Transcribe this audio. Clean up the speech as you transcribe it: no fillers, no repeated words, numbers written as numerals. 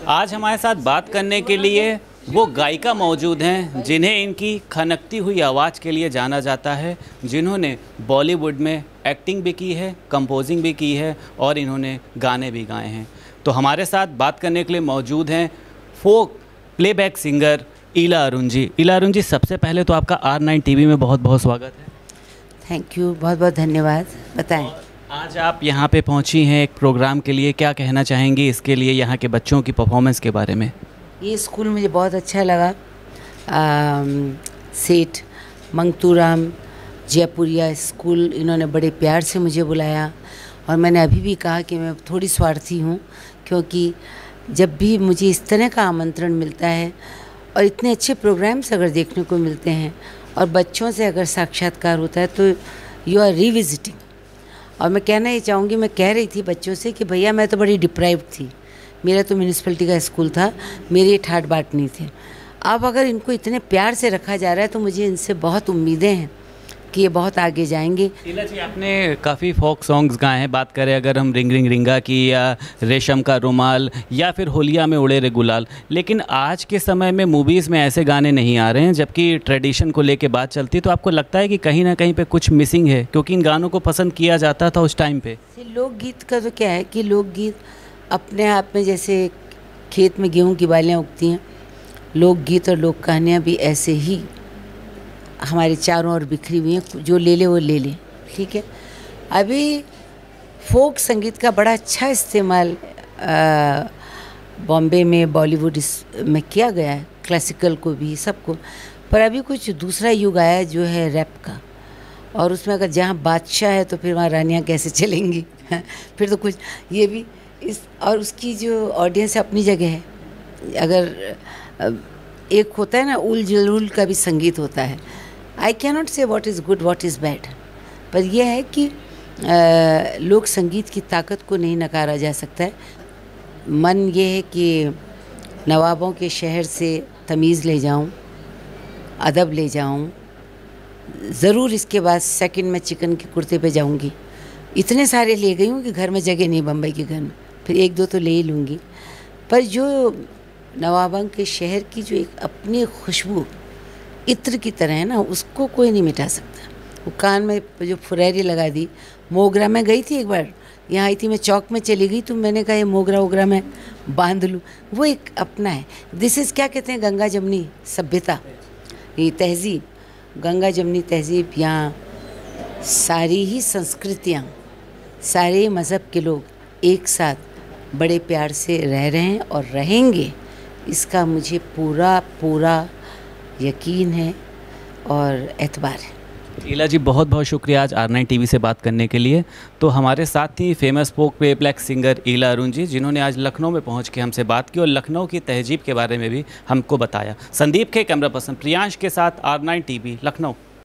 आज हमारे साथ बात करने के लिए वो गायिका मौजूद हैं जिन्हें इनकी खनकती हुई आवाज़ के लिए जाना जाता है, जिन्होंने बॉलीवुड में एक्टिंग भी की है, कंपोजिंग भी की है और इन्होंने गाने भी गाए हैं। तो हमारे साथ बात करने के लिए मौजूद हैं folk playback singer Ila Arun ji. Ila Arun ji, सबसे पहले तो आपका R9 टीवी में बहुत बहुत स्वागत है। थैंक यू, बहुत बहुत धन्यवाद। बताएं, आज आप यहाँ पे पहुँची हैं एक प्रोग्राम के लिए, क्या कहना चाहेंगी इसके लिए, यहाँ के बच्चों की परफॉर्मेंस के बारे में? ये स्कूल मुझे बहुत अच्छा लगा। सेठ मंगतूराम जयपुरिया स्कूल, इन्होंने बड़े प्यार से मुझे बुलाया और मैंने अभी भी कहा कि मैं थोड़ी स्वार्थी हूँ, क्योंकि जब भी मुझे इस तरह का आमंत्रण मिलता है और इतने अच्छे प्रोग्राम्स अगर देखने को मिलते हैं और बच्चों से अगर साक्षात्कार होता है तो यू आर रिविजिटिंग। और मैं कहना ये चाहूँगी, मैं कह रही थी बच्चों से कि भैया मैं तो बड़ी डिप्राइव्ड थी, मेरा तो म्यूनिसिपैलिटी का स्कूल था, मेरे ठाट बाट नहीं थे। अब अगर इनको इतने प्यार से रखा जा रहा है तो मुझे इनसे बहुत उम्मीदें हैं कि ये बहुत आगे जाएंगे। ईला जी, आपने काफ़ी फोक सॉन्ग्स गाए हैं। बात करें अगर हम रिंग रिंग रिंगा की, या रेशम का रुमाल, या फिर होलिया में उड़े रे गुलाल, लेकिन आज के समय में मूवीज़ में ऐसे गाने नहीं आ रहे हैं, जबकि ट्रेडिशन को लेके बात चलती है। तो आपको लगता है कि कहीं ना कहीं पे कुछ मिसिंग है, क्योंकि इन गानों को पसंद किया जाता था उस टाइम पे? लोकगीत का तो क्या है कि लोकगीत अपने आप में, जैसे खेत में गेहूँ की बालियाँ उगती हैं, लोकगीत और लोक कहानियाँ भी ऐसे ही हमारे चारों ओर बिखरी हुई हैं, जो ले ले वो ले ले। ठीक है, अभी फोक संगीत का बड़ा अच्छा इस्तेमाल बॉम्बे में, बॉलीवुड में किया गया है, क्लासिकल को भी, सबको। पर अभी कुछ दूसरा युग आया है जो है रैप का, और उसमें अगर जहाँ बादशाह है तो फिर वहाँ रानियाँ कैसे चलेंगी? फिर तो कुछ ये भी इस, और उसकी जो ऑडियंस है अपनी जगह है। अगर एक होता है ना, उल जलूल का भी संगीत होता है। I can not say what is good what is bad, पर यह है कि लोक संगीत की ताकत को नहीं नकारा जा सकता है। मन ये है कि नवाबों के शहर से तमीज़ ले जाऊं, अदब ले जाऊं। ज़रूर इसके बाद सेकंड में चिकन के कुर्ते पे जाऊंगी। इतने सारे ले गई हूँ कि घर में जगह नहीं, बम्बई के घर में, फिर एक दो तो ले ही लूँगी। पर जो नवाबों के शहर की जो एक अपनी खुशबू इत्र की तरह है ना, उसको कोई नहीं मिटा सकता। वो कान में जो फुरैरी लगा दी। मोगरा में गई थी एक बार, यहाँ आई थी मैं, चौक में चली गई तो मैंने कहा ये मोगरा वोगरा मैं बांध लूँ। वो एक अपना है। दिस इज़ क्या कहते हैं, गंगा जमनी सभ्यता, ये तहज़ीब, गंगा जमनी तहज़ीब। यहाँ सारी ही संस्कृतियाँ, सारे मज़हब के लोग एक साथ बड़े प्यार से रह रहे हैं और रहेंगे, इसका मुझे पूरा पूरा यकीन है और एतबार है। ईला जी, बहुत बहुत शुक्रिया आज R9 टीवी से बात करने के लिए। तो हमारे साथ ही famous folk playback singer Ila Arun ji, जिन्होंने आज लखनऊ में पहुंच के हमसे बात की और लखनऊ की तहजीब के बारे में भी हमको बताया। संदीप के कैमरा पर्सन प्रियांश के साथ R9 टीवी, लखनऊ।